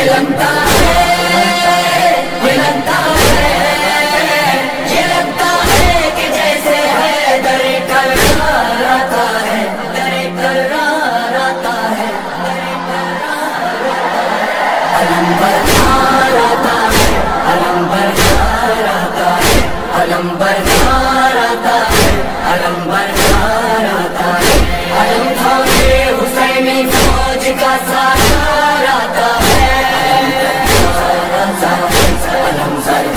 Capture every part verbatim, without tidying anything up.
یہ لگتا ہے یہ لگتا ہے یہ لگتا ہے کہ جیسے ہے در کرار آتا ہے در کرار آتا ہے علم بردار آتا ہے علم بردار آتا ہے علم بردار آتا ہے علم بردار آتا ہے علم تھامے حسینی فوج کا سالار آتا ہے علم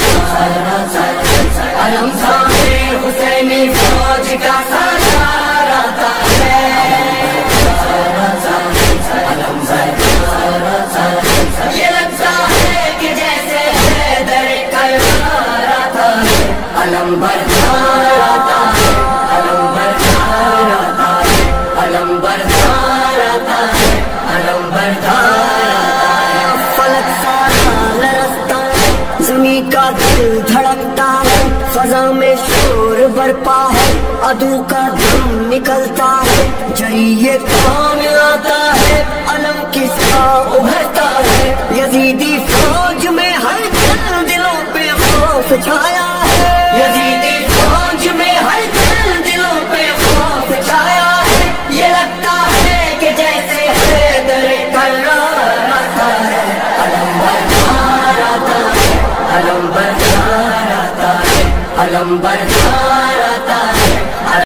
علم تھامے حسینی فوج کا سالار آتا ہے یہ لگتا ہے کہ جیسے ہے در کرار آتا ہے علم بردار آتا ہے علم بردار آتا ہے علم بردار آتا ہے علم بردار آتا ہے فلک سارا لرزتا ہے زمین کا دل دھڑکتا ہے فضا میں شور برپا ہے عدو کا دم نکلتا ہے جری یہ کام آتا ہے علم کس کا ابھرتا ہے یزیدی فوج میں ہر دل دلوں پہ خوف چھایا ہے یزیدی فوج میں ہر دل دلوں پہ خوف چھایا ہے یہ لگتا ہے کہ جیسے ہے در کرار آتا ہے علم بردار آتا ہے علم بردار آتا ہے علم بردار